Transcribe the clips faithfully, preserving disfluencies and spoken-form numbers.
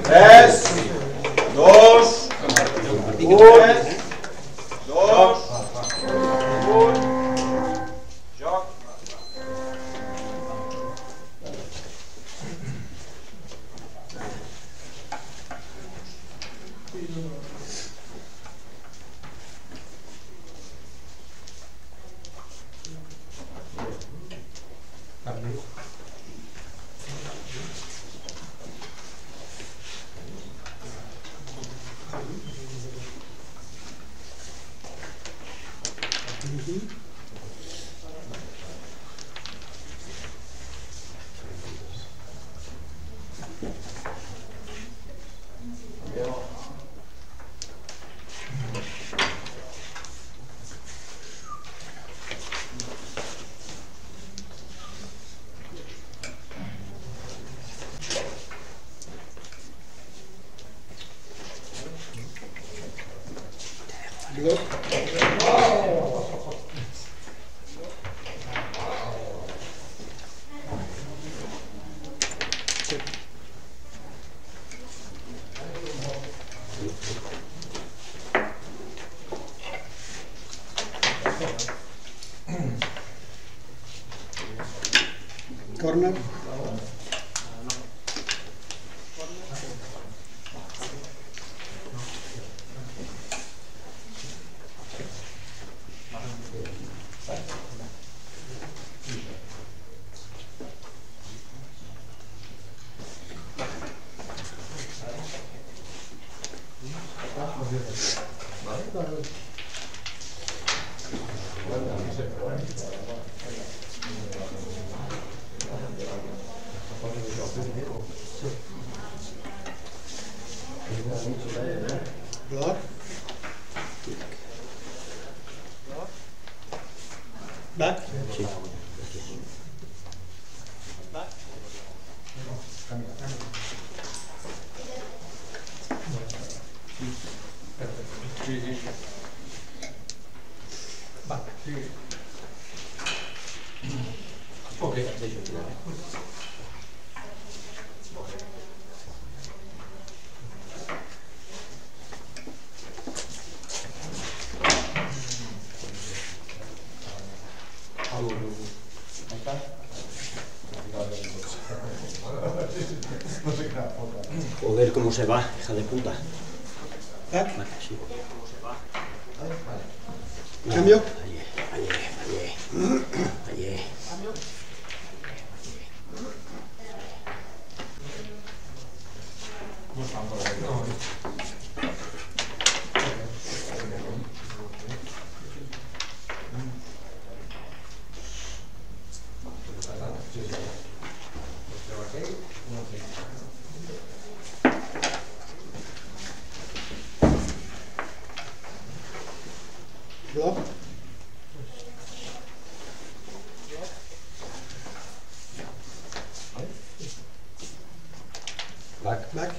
tres, dos, un, dos, un, joc. Corner. Block. Back. Sí. Back. Sí, sí. Back. Ok. Joder, cómo se va, hija de puta. Back. Vale, sí. Cambio. Allí, allí, allí. Allí. Block. Back. Back.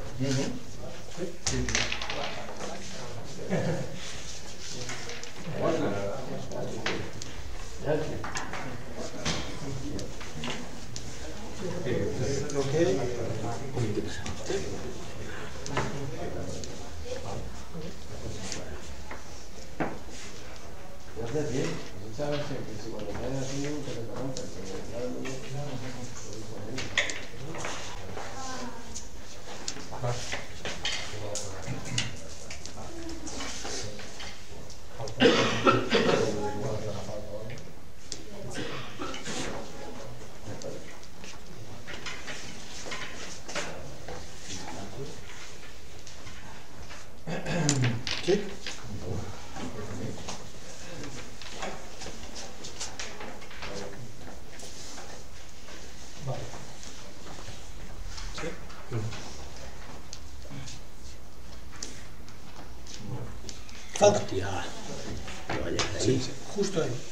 Okay. Oye, ¿qué pasa? Kick. Falta. Hostia. No vayas de ahí. Sí, sí, justo ahí.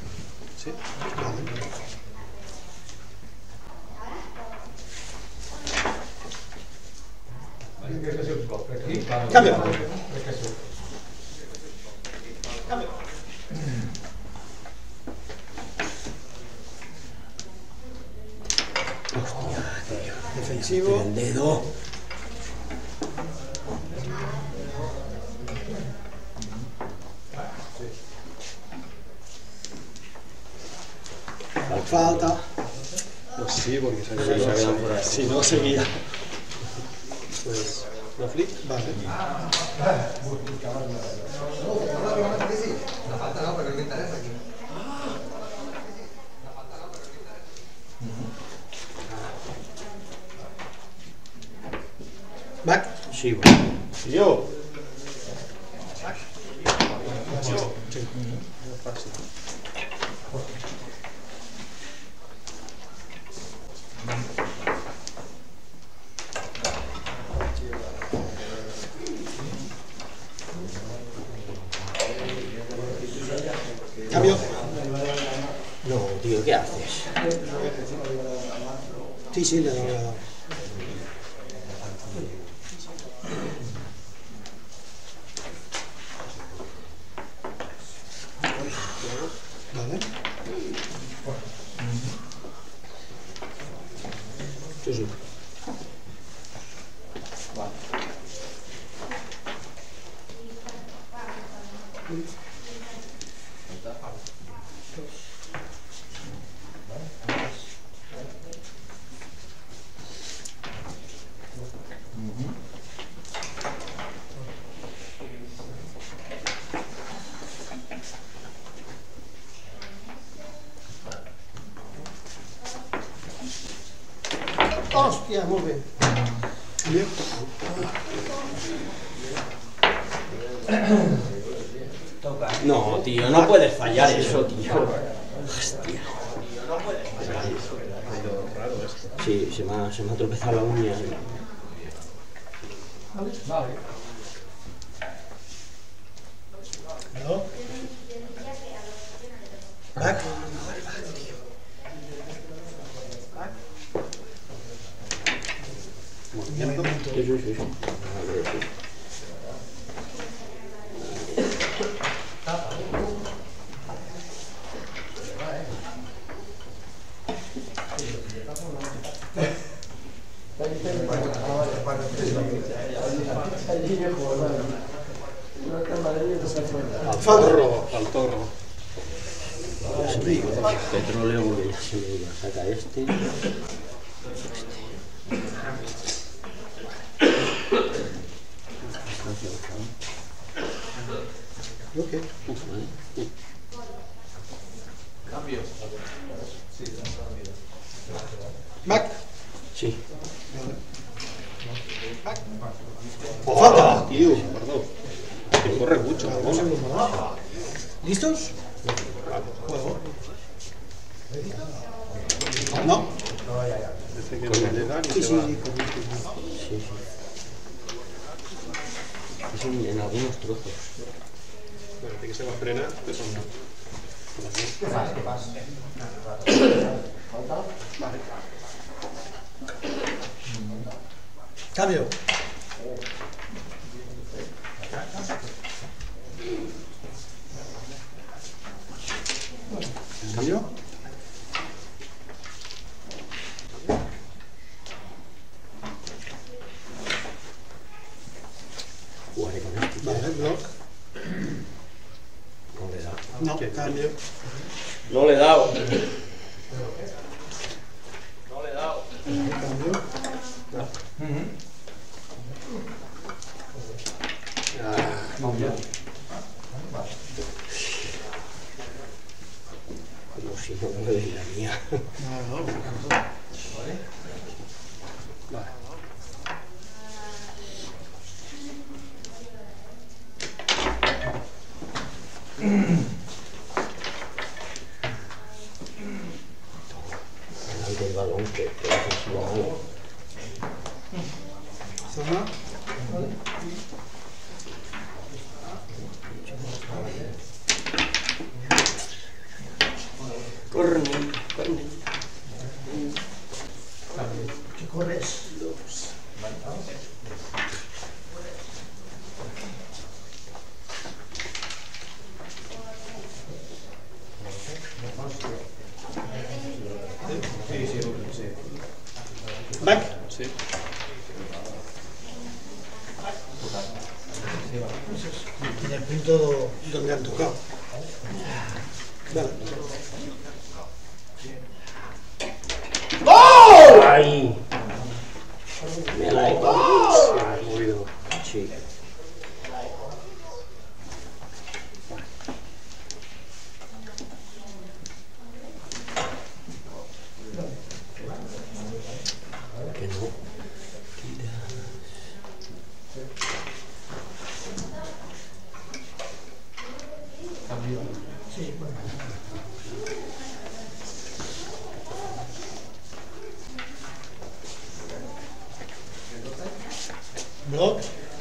Sí, vale. Cambio. Defensivo. El dedo. Falta. Pues sí, porque se Sí, se ha quedado por ahí. si no seguía. Pues, ¿no flip? Vale. Back. Sí, bueno. Yo. Cambio. No, tío, ¿qué haces? Sí, sí, le he dado, le he dado. Vale. Sí, sí. Hostia, muy bien. Bien. No, tío, no puedes fallar eso, tío. Hostia. Sí, se me ha, se me ha tropezado la uña. ¿No? Back. Sí, sí, sí, sí. A ver, sí. Al zorro, al zorro. Petróleo, porque ya se me iba. Saca este. Ok. Back. Sí. Falta. Tío, perdón. Que corre mucho la bola. ¿Listos? Juego. No. Dice que no le dan y Sí, se sí, va. sí, correcto. Sí, sí. Es en, en algunos trozos. Bueno, tiene que se va a frenar, pero no. Cambio. ¿Cambio? Jugaré con este. Vale, block. No le he dado. No, cambio. No le he dado. No le he dado. Cambio. Como si no me de la mía. No, no. Delante del balón que que hace su malo. Zona. Corre, corre. ¿Qué corres? En el punto donde han tocado. Vale. ¡Oh! ¡Ay! Me la he movido. Sí. Que no. Sí, bueno. Block.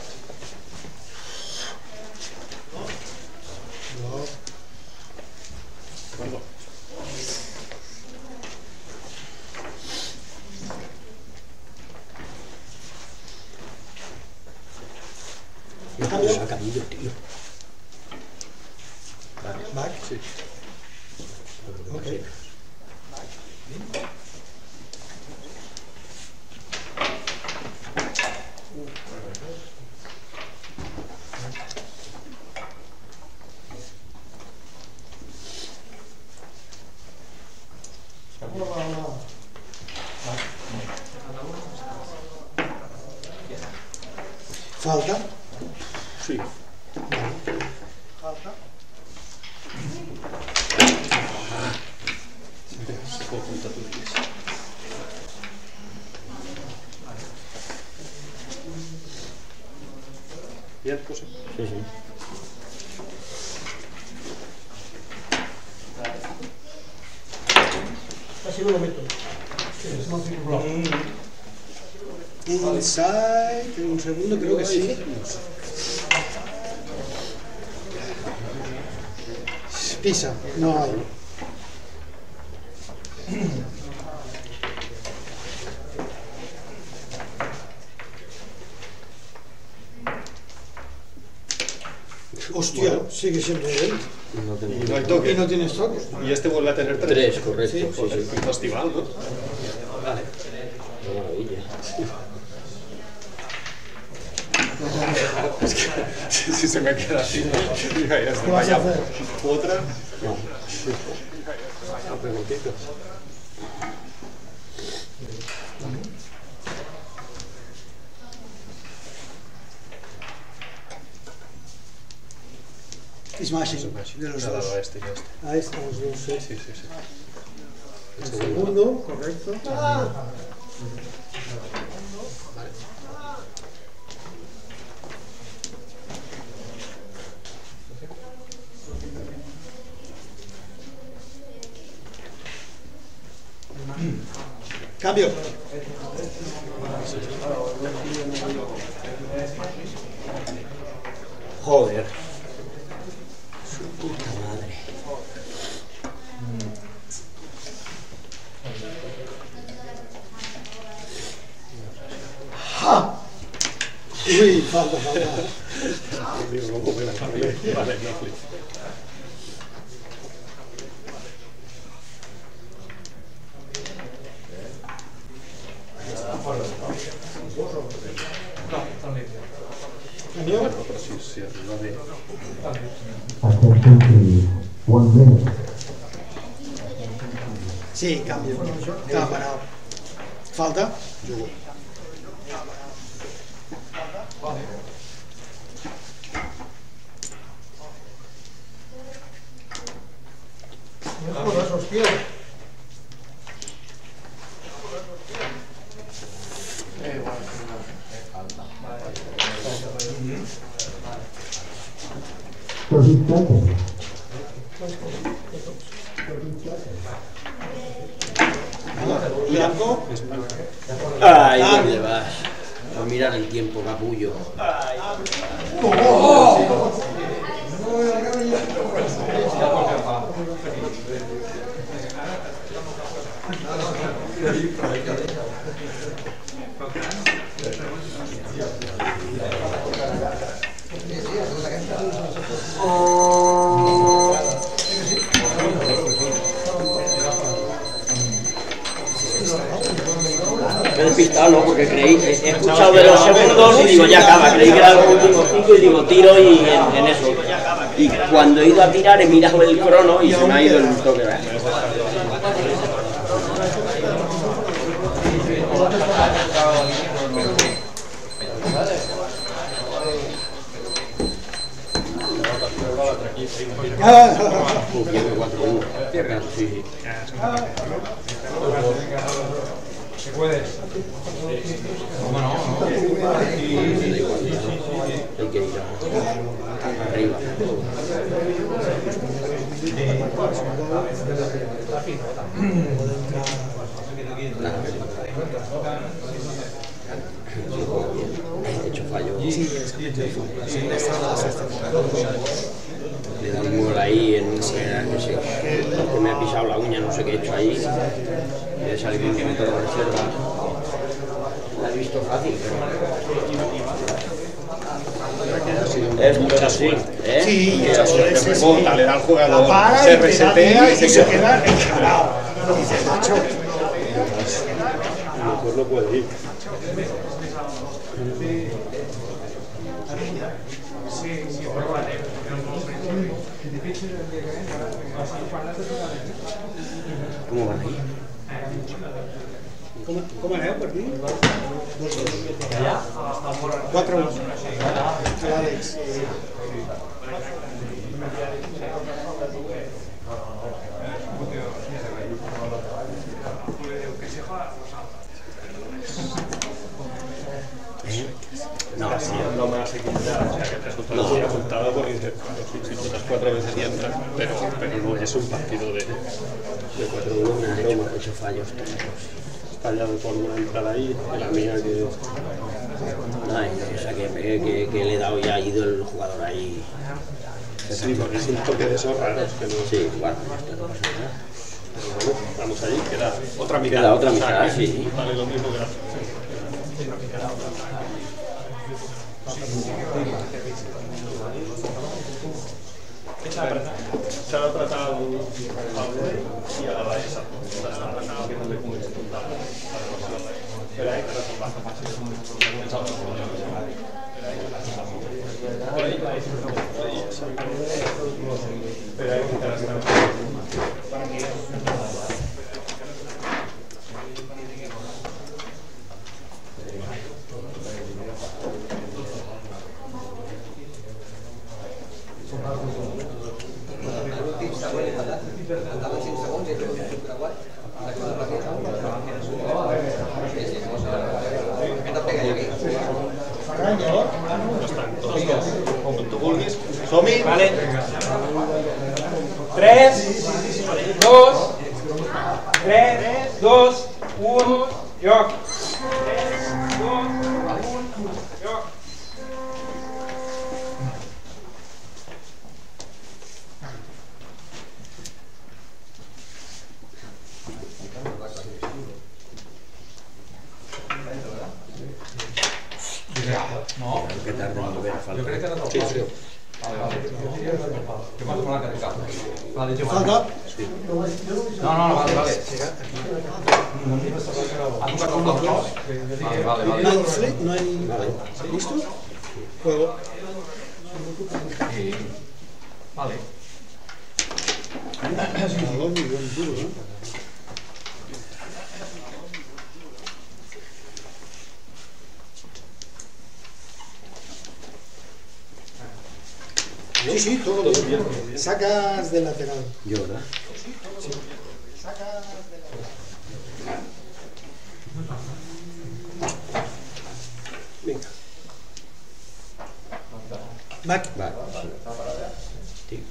Block. No, se ha caído, tío. Back. Sí. Ok. Falta. Sí. Falta. Bien, pues sí. Sí, sí. Así no lo meto. Inside, en un segundo creo que sí. Pisa, no hay. Hostia, sigue siendo él. No tengo Y no hay Y toque. no tienes toque. Y este vuelve a tener tres. Tres, correcto. Sí, Joder, sí. un festival, ¿no? Vale. Qué maravilla. Es que si, si se me queda así, no. Diga, ya está. ¿Qué vas a Vaya. hacer? Otra. No. A preguntitas. Smashing de los Le ha dado dos. a este y a este. Ahí están los dos, sí. Sí, sí, sí. El segundo, correcto. Cambio. Joder. Su puta madre. ¡Ja! Uy, falta, falta. Digo, ¿cómo me la cambié? Vale, no flip. Cambio. Bueno, pero sí, sí, arriba de... Attention please. One minute. Sí, cambio. Estaba parado. Falta. No jodas, hostia. thirty seconds. Blanco. Ay, ¿dónde vas? A mirar el tiempo, capullo. Me he despistado, ¿no? Porque porque creí, he escuchado de los segundos y digo, ya acaba, creí que era los últimos cinco y digo, tiro y en, en eso. Y cuando he ido a tirar he mirado el crono y se me ha ido el toque. ¿Se puede? ¿Cómo no? Hay que ir arriba. He hecho fallo. Le da un muro ahí en no sé, que me ha pisado la uña, no sé qué he hecho ahí. He salido un momento de reserva. La he visto fácil, pero... Es mucha suerte, ¿eh? Sí, Mucha suerte, sí, sí. rebota, le da al jugador, La para se y te da resetea tiro y se y se queda. queda encarado. Dices, macho. Pues no puede ir. ¿Cómo van ahí? Com, com aneu per aquí? quatre u. L'Àlex. No, No me has equilibrado, o sea que el resultado no. Apuntado porque si chutas cuatro veces y entras, pero, pero no es un partido de, de cuatro uno, me han de hecho, broma. he hecho fallos. Fallado por una entrada ahí, y la mía que... Ay, o sea, que, que, que le he dado y ha ido el jugador ahí. Sí, porque es un toque de esos raros que no... Sí, bueno, esto no pasa nada. Pero bueno, vamos allí, queda otra mitad. Queda otra O sea, mitad, que sí. Vale lo mismo que la... Se ha tratado y a la vez se ha tratado que no le puedes contar. Pero hay que resolver. Pero hay que Som-hi? Vale. tres, dos, tres, dos, un, joc. tres, dos, un, joc. No, Que tarda en volver a jo faltar. crec que era del Sí, sí. Vale, vale. Que m'ha tomat la caricata. Vale, jo Falta. No, no, no, vale, vale. ¿Han sacado los dos? Vale, vale, No vale. hay fle- no hay... ¿Listo? Juego. Sí. Vale. Balón y buen duro, ¿eh? Sí, sí, todo bien. Sacas de lateral. Yo, ¿verdad? Sacas de lateral. Venga. Back. Vale. Tic.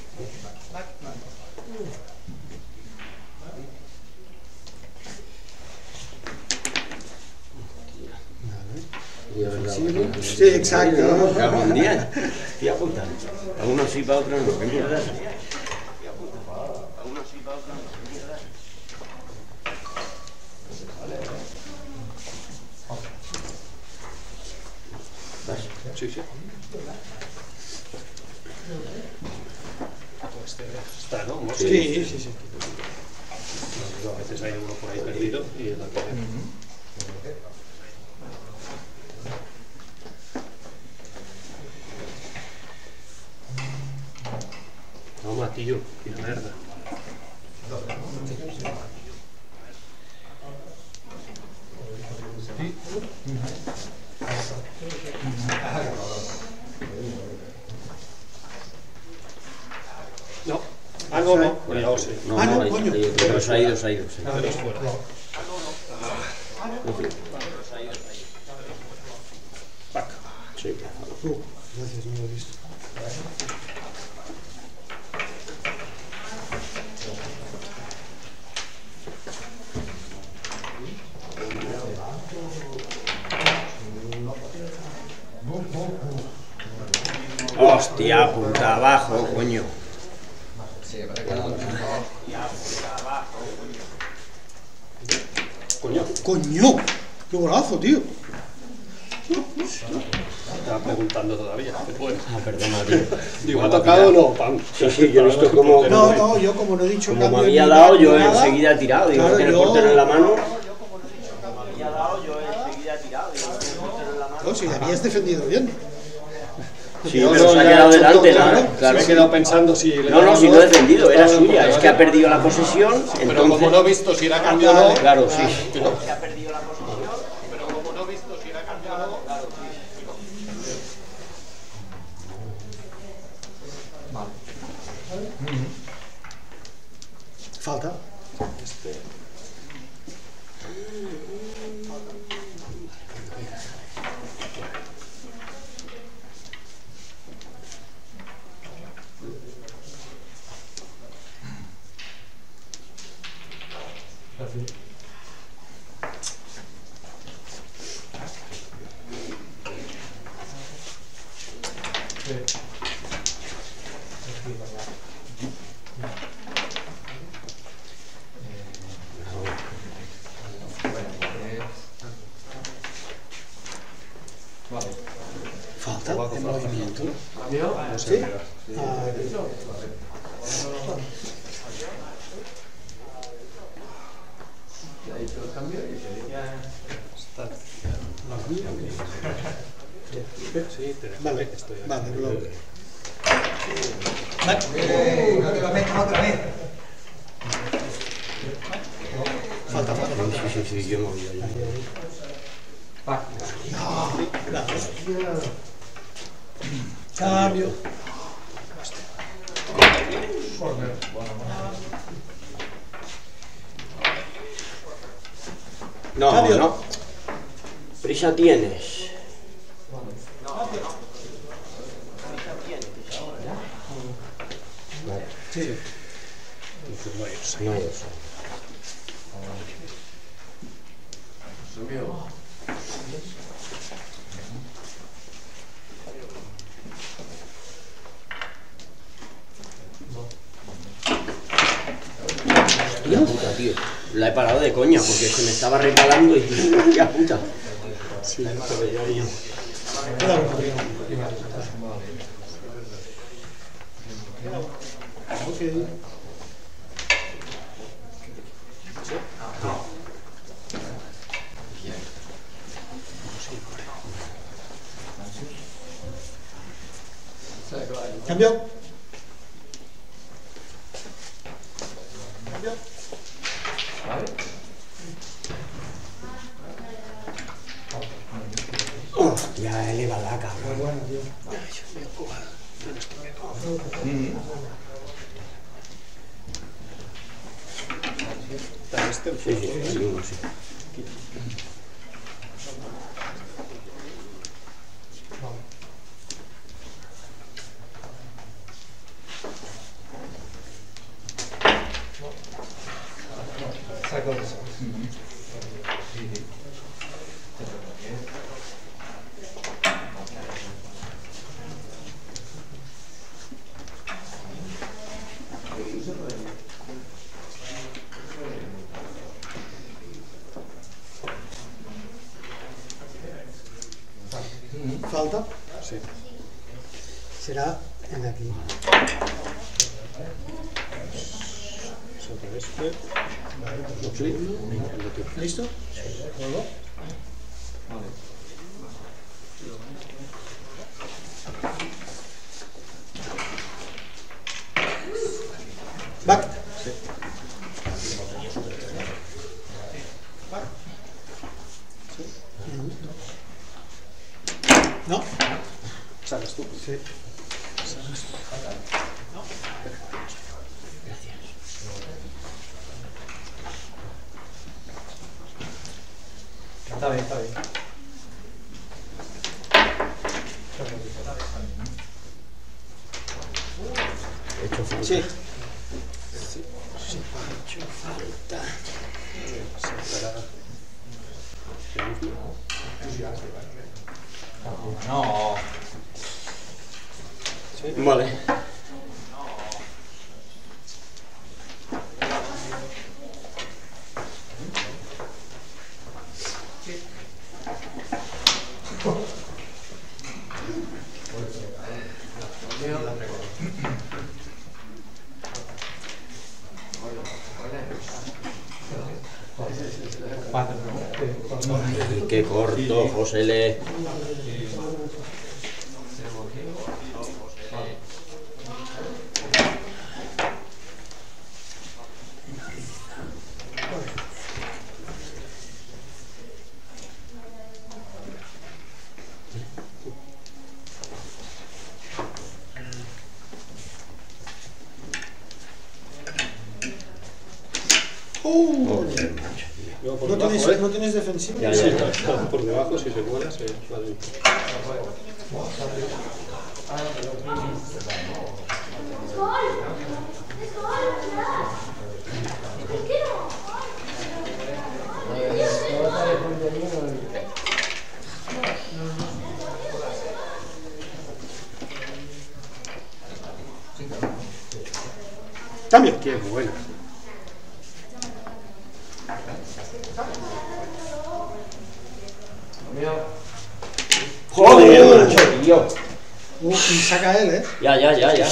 Sí, exacto. Ya, buen día. Estoy apuntando. A uno sí, para otro no. ¿Qué mierda? Sí, sí. Está, ¿no? Mosca. Sí, sí, sí. A veces hay uno por ahí perdido y el alcohol. tío, quina merda. No. Ah, no, no. Cuidado, sí. No, Ah, no, ahí- coño. ahí- pero se ha ido, se ha ido. Se ha ido. Pero es fuera. Pac. Sí. Uh, gracias, no lo he visto. Hostia puta, abajo, coño. Coño, ¡Coño! ¡Qué golazo, tío! estaba preguntando todavía. Pero bueno. Ah, perdona, tío. Digo, ¿ha tocado o no? Pam. Sí, sí, yo he visto como, No, no, yo como no he dicho como me cambio había ni dado, yo nada, enseguida he tirado. Digo, claro, tiene el yo- portero en la mano. No, si habías defendido bien. Sí, No, pero no, se ha ya quedado he hecho delante, todo, ¿no? claro. Claro. Me he quedado pensando si... le No, no, daba si o no he defendido, era Estaba- suya. Es que ha perdido la posesión, Pero como no he entonces... visto si era cambio o no... Claro, sí. Pero como no he visto si era cambio o no... Falta. Falta de movimiento. No sé, mira. Está... Sí, te dejo, Vale, estoy aquí. vale, lo- Eh, no te lo metas otra vez. Falta, falta, falta. Sí, sí, sí, yo me he oído ya. Cambio. No, Cambio. no. Prisa tienes. Sí. Entonces no hay offside. No hay offside. Hostia puta, tío. La he parado de coña porque se me estaba resbalando y hostia puta. Sí, te veía ahí. Cuidado, cuidado. Ok. Cambio. Cambio. Hostia, eleva la cabrón. Bueno, tío. Está este, Sí, sí, sí, uno sí. Saco eso. Falta. sí. Será en aquí. Sobre este. Lo clic. El de tu. ¿Listo? ¿Juego? Back. ¿No? ¿Sabes tú? Sí. Está bien, está bien. He hecho falta. Sí. Sí. He hecho falta. No. Vale. Ay, qué corto, José Le. Joder, macho, tío. Luego por ¿No debajo, tenéis, ¿eh? ¿No tenéis defensivo? Ya, Sí, ya. claro, por debajo, si se cuela, se va de Cambio. Qué buena. Joder, macho, tío. Uh, y saca él, ¿eh? Ya, ya, ya, ya.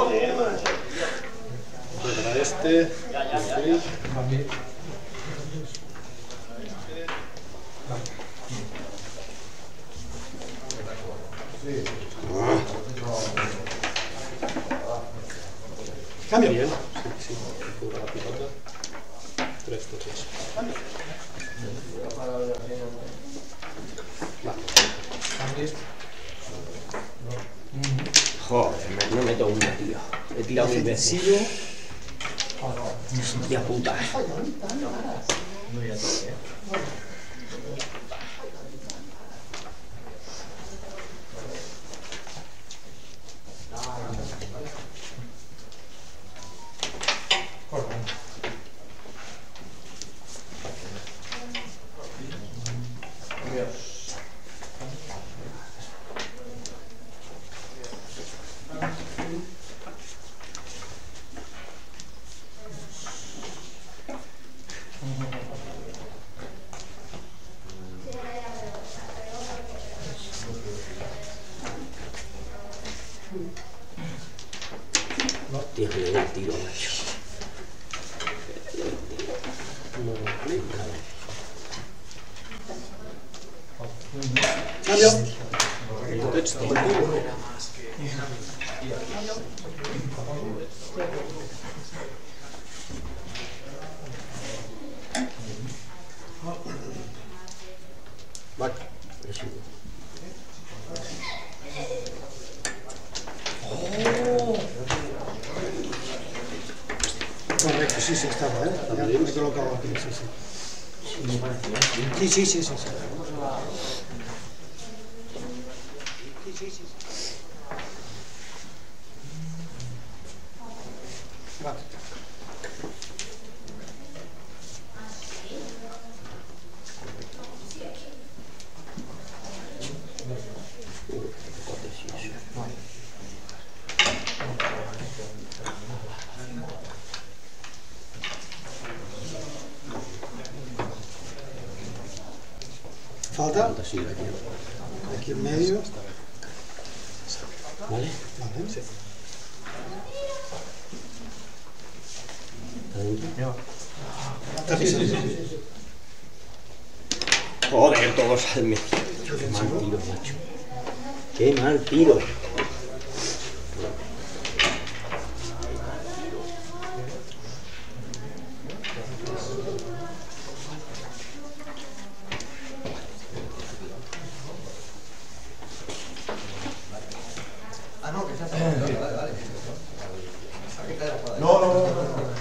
Para este. Sí. Cambio. Bien. Sí, sí. Cubra la pilota. Tres toques. Joder, me- no meto una, tío. He tirado mil veces. Defensivo. Hostia puta. Tío, le doy el tiro, macho. Cambio. Back. Correcto, sí, sí, estaba, ¿eh? Ya me he colocado aquí, sí, sí. Sí, sí, sí, sí. Sí, sí, sí. sí. Vale. Falta Sí, la quiero. aquí en medio. ¿Vale? Vale. Sí. ¿Está dentro? Está pisando. Joder, todos al medio. Qué mal tiro, macho. Qué mal tiro. No, no, no.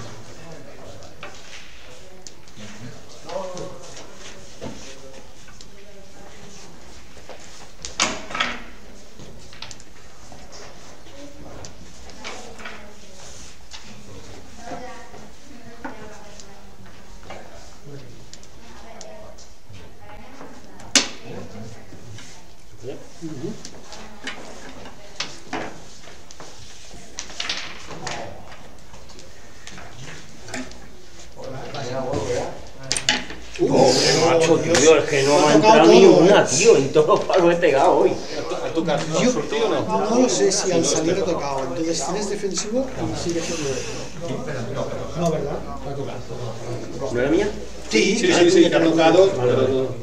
Macho, tío, es que no ha entrado ni una, tío, en todos los palos he pegado hoy. ¿A tu casa? Yo ¿Surtido o no? no lo sé si al salir he tocado, entonces tienes defensivo y sigue siendo. No, ¿verdad? ¿No era mía? Sí, Sí, sí, sí, que ha tocado. pero-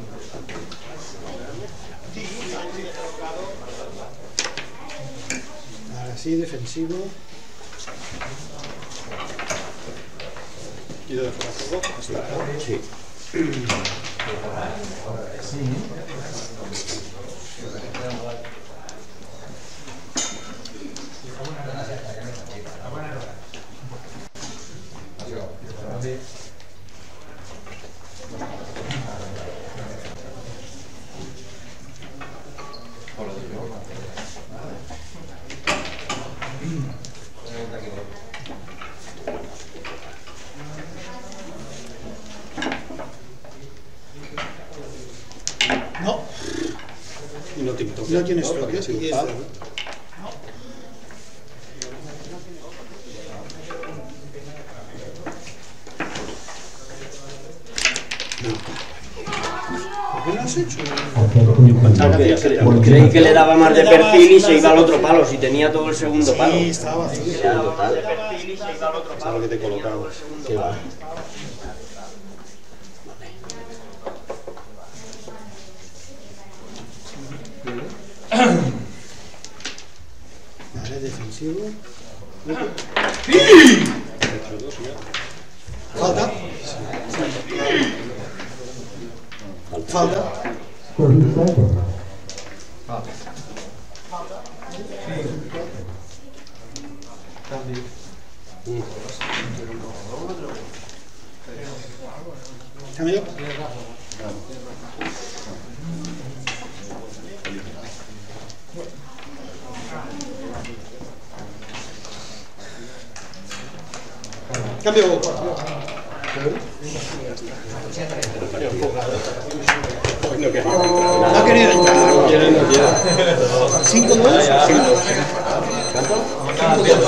Ahora sí, defensivo. ¿Y de fuera todo? Hasta Sí. No, y no tiene toque. no tienes ¿no? toque. Porque ha sido Y es palo. de- ¿Por qué no has hecho? Porque cre- creí que le daba más de perfil y se iba al otro palo, si tenía todo el segundo palo. Sí, estaba vacío. Pensaba que te colocaba. Qué va. Vale, defensivo. Entre dos ya. Falta. Falta. thirty seconds. Cambio. Cambio. Hoy no quería entrar. No ha querido entrar. No quiere, no quiere. cinco dos. ¿Cuánto?